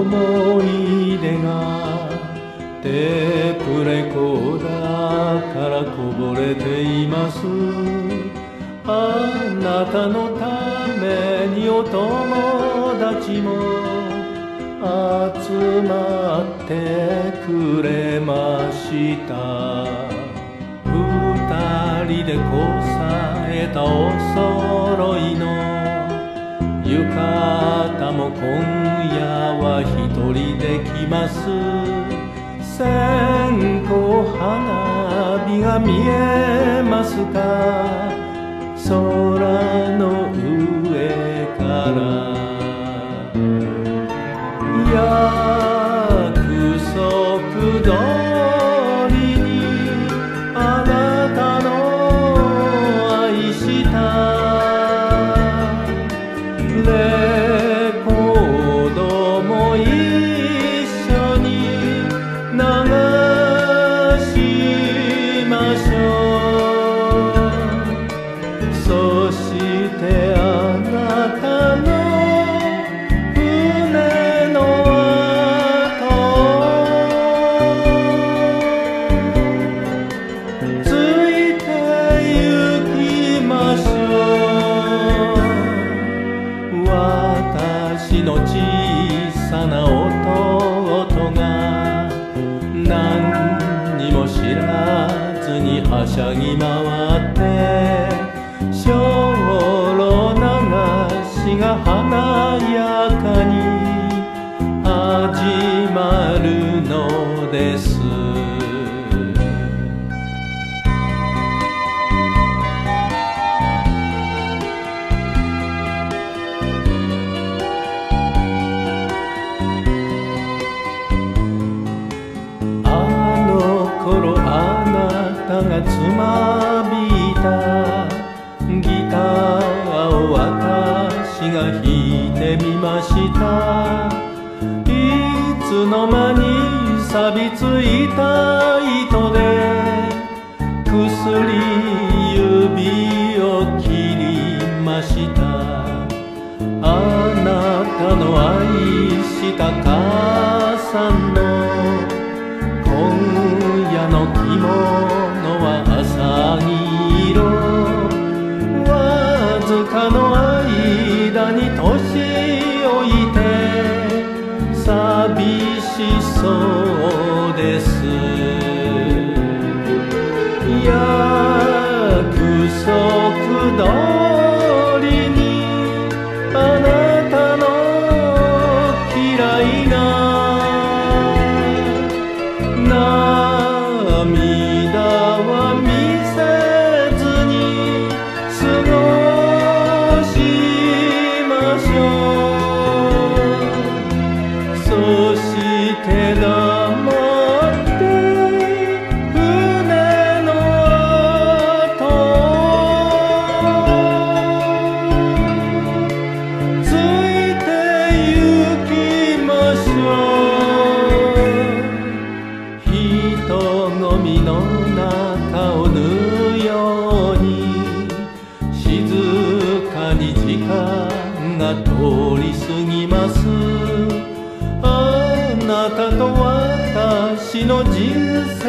思い出がテープレコーダーからこぼれています。あなたのためにお友達も集まってくれました。二人でこさえたお揃いの浴衣も今夜は一人で来ます。線香花火が見えますか、空の上から。約束通りにあなたの愛したレコードも一緒に流しましょう。そしてあなたの船の跡ついて行きましょう。私の小さな弟が何にも知らずにはしゃぎ回って精霊流しが華やかに始まるのです。あなたがつまびいたギターを私が弾いてみました。いつの間に錆びついた糸で薬指を切りました。あなたの愛した母さんの今夜の着物は浅黄色。わずかの間に年老いて寂しそうです。約束通りにあなたの嫌いな涙は見せずに過ごしましょう。そして黙って船の跡ついて行きましょう。人混みの中を縫うように静かに時間が通り過ぎます。あなたと私の人生